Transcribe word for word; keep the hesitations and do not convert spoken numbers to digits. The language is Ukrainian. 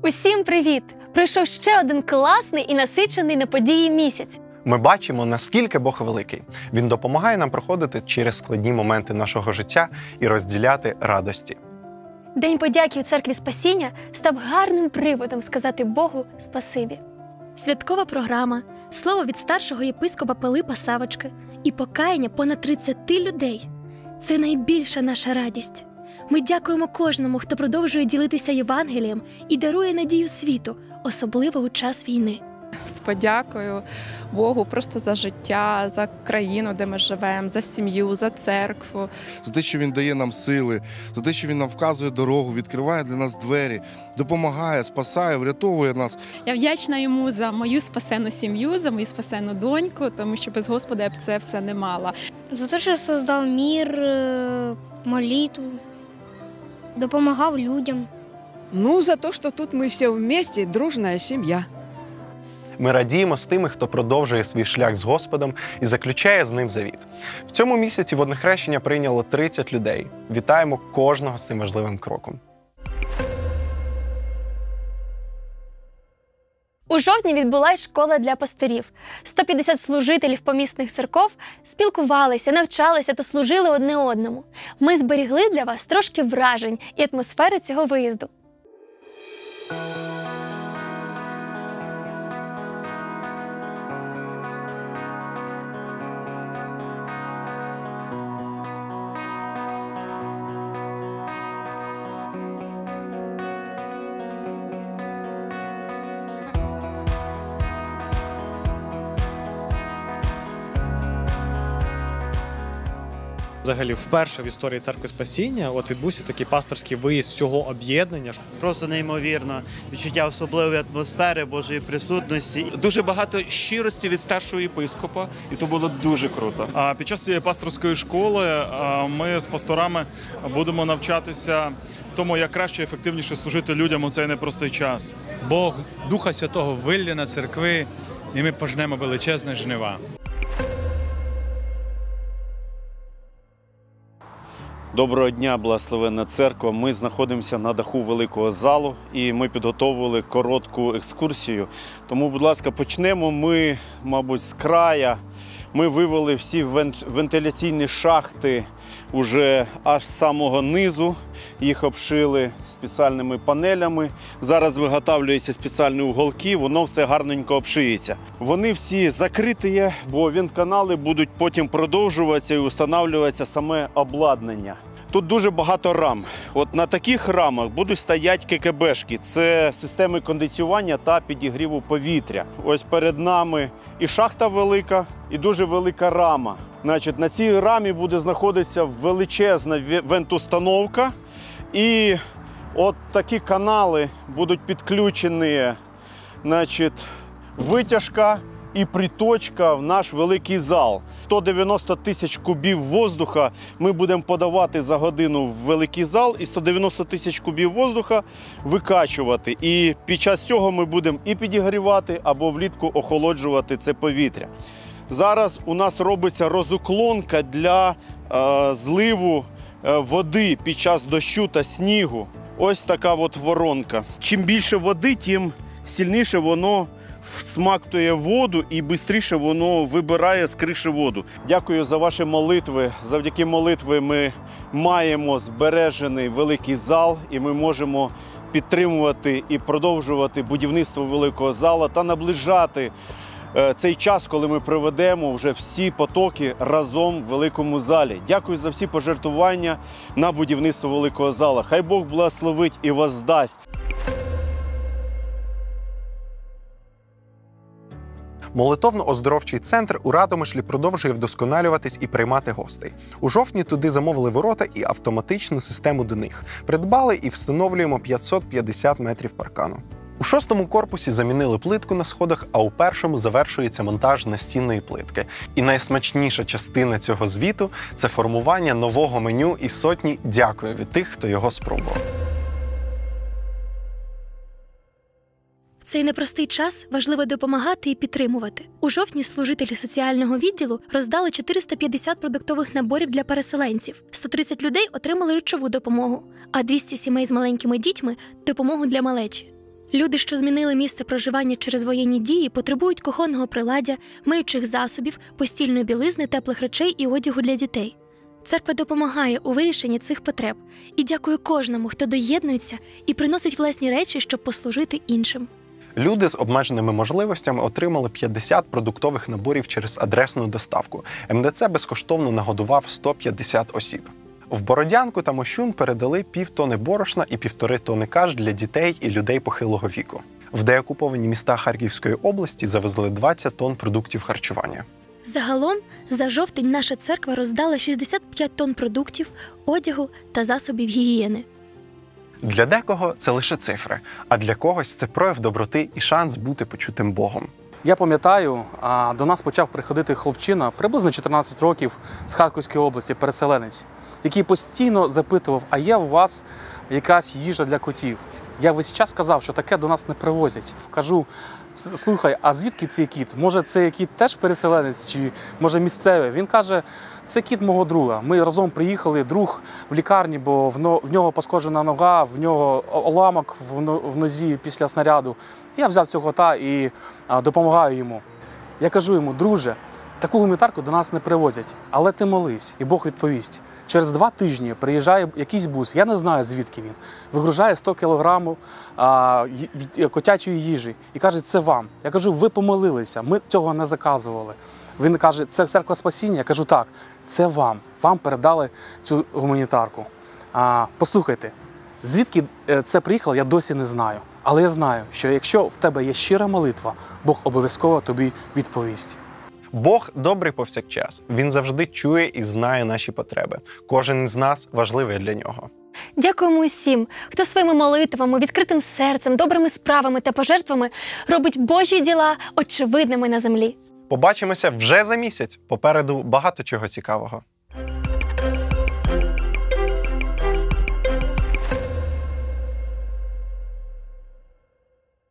Усім привіт! Прийшов ще один класний і насичений на події місяць. Ми бачимо, наскільки Бог великий. Він допомагає нам проходити через складні моменти нашого життя і розділяти радості. День подяки у Церкві Спасіння став гарним приводом сказати Богу спасибі. Святкова програма, слово від старшого єпископа Пилипа Савочки і покаяння понад тридцяти людей – це найбільша наша радість. Ми дякуємо кожному, хто продовжує ділитися Євангелієм і дарує надію світу, особливо у час війни. З подякою Богу просто за життя, за країну, де ми живемо, за сім'ю, за церкву. За те, що Він дає нам сили, за те, що Він нам вказує дорогу, відкриває для нас двері, допомагає, спасає, врятовує нас. Я вдячна Йому за мою спасену сім'ю, за мою спасену доньку, тому що без Господа я б це все не мала. За те, що создав мир, молитву, допомагав людям. Ну, за то, что тут мы все вместе, дружная семья. Ми радіємо з тими, хто продовжує свій шлях з Господом і заключає з ним завіт. В цьому місяці водне хрещення прийняло тридцять людей. Вітаємо кожного з цим важливим кроком. У жовтні відбулась школа для пасторів. сто п'ятдесят служителів помісних церков спілкувалися, навчалися та служили одне одному. Ми зберігли для вас трошки вражень і атмосфери цього виїзду. Взагалі, вперше в історії Церкви Спасіння от відбувся такий пасторський виїзд всього об'єднання. Просто неймовірно. Відчуття особливої атмосфери, Божої присутності. Дуже багато щирості від старшого єпископа, і то було дуже круто. А під час цієї пасторської школи ми з пасторами будемо навчатися тому, як краще і ефективніше служити людям у цей непростий час. Бог Духа Святого вилє на церкви, і ми пожнемо величезне жнива. Доброго дня, благословенна церква. Ми знаходимося на даху великого залу і ми підготовили коротку екскурсію. Тому, будь ласка, почнемо ми, мабуть, з края. Ми вивели всі вентиляційні шахти уже аж з самого низу. Їх обшили спеціальними панелями. Зараз виготовлюються спеціальні уголки, воно все гарненько обшиється. Вони всі закриті, бо вентканали будуть потім продовжуватися і встановлюватися саме обладнання. Тут дуже багато рам. От на таких рамах будуть стояти ККБшки. Це системи кондиціювання та підігріву повітря. Ось перед нами і шахта велика, і дуже велика рама. Значить, на цій рамі буде знаходитися величезна вентустановка. І от такі канали будуть підключені, значить, витяжка і приточка в наш великий зал. сто дев'яносто тисяч кубів воздуха ми будемо подавати за годину в великий зал і сто дев'яносто тисяч кубів воздуха викачувати. І під час цього ми будемо і підігрівати, або влітку охолоджувати це повітря. Зараз у нас робиться розуклонка для е, зливу води під час дощу та снігу. Ось така от воронка. Чим більше води, тим сильніше воно всмактує воду і швидше воно вибирає з криші воду. Дякую за ваші молитви. Завдяки молитві ми маємо збережений великий зал і ми можемо підтримувати і продовжувати будівництво великого залу та наближати цей час, коли ми проведемо вже всі потоки разом в великому залі. Дякую за всі пожертвування на будівництво великого зала. Хай Бог благословить і воздасть. Молитовно-оздоровчий центр у Радомишлі продовжує вдосконалюватись і приймати гостей. У жовтні туди замовили ворота і автоматичну систему до них. Придбали і встановлюємо п'ятсот п'ятдесят метрів паркану. У шостому корпусі замінили плитку на сходах, а у першому завершується монтаж настінної плитки. І найсмачніша частина цього звіту – це формування нового меню і сотні «дякую» від тих, хто його спробував. В цей непростий час важливо допомагати і підтримувати. У жовтні служителі соціального відділу роздали чотириста п'ятдесят продуктових наборів для переселенців. сто тридцять людей отримали речову допомогу, а двісті сімей з маленькими дітьми – допомогу для малечі. Люди, що змінили місце проживання через воєнні дії, потребують кухонного приладдя, миючих засобів, постільної білизни, теплих речей і одягу для дітей. Церква допомагає у вирішенні цих потреб і дякую кожному, хто доєднується і приносить власні речі, щоб послужити іншим. Люди з обмеженими можливостями отримали п'ятдесят продуктових наборів через адресну доставку. ем де це безкоштовно нагодував сто п'ятдесят осіб. В Бородянку та Мощун передали півтони борошна і півтори тони каш для дітей і людей похилого віку. В деокуповані міста Харківської області завезли двадцять тонн продуктів харчування. Загалом, за жовтень наша церква роздала шістдесят п'ять тонн продуктів, одягу та засобів гігієни. Для декого це лише цифри, а для когось це прояв доброти і шанс бути почутим Богом. Я пам'ятаю, до нас почав приходити хлопчина, приблизно чотирнадцять років, з Харківської області, переселенець, який постійно запитував, а є у вас якась їжа для котів? Я весь час казав, що таке до нас не привозять. Кажу, слухай, а звідки цей кіт? Може, цей кіт теж переселенець, чи може місцевий? Він каже, це кіт мого друга. Ми разом приїхали, друг в лікарні, бо в нього пошкоджена нога, в нього уламок в нозі після снаряду. Я взяв цього кота і допомагаю йому. Я кажу йому, друже, таку гуманітарку до нас не привозять, але ти молись, і Бог відповість. Через два тижні приїжджає якийсь бус, я не знаю, звідки він, вигружає сто кілограмів а, котячої їжі і каже, це вам. Я кажу, ви помилилися, ми цього не заказували. Він каже, це церква спасіння? Я кажу, так, це вам, вам передали цю гуманітарку. А, послухайте, звідки це приїхало, я досі не знаю. Але я знаю, що якщо в тебе є щира молитва, Бог обов'язково тобі відповість. Бог добрий повсякчас. Він завжди чує і знає наші потреби. Кожен з нас важливий для нього. Дякуємо усім, хто своїми молитвами, відкритим серцем, добрими справами та пожертвами робить Божі діла очевидними на землі. Побачимося вже за місяць. Попереду багато чого цікавого.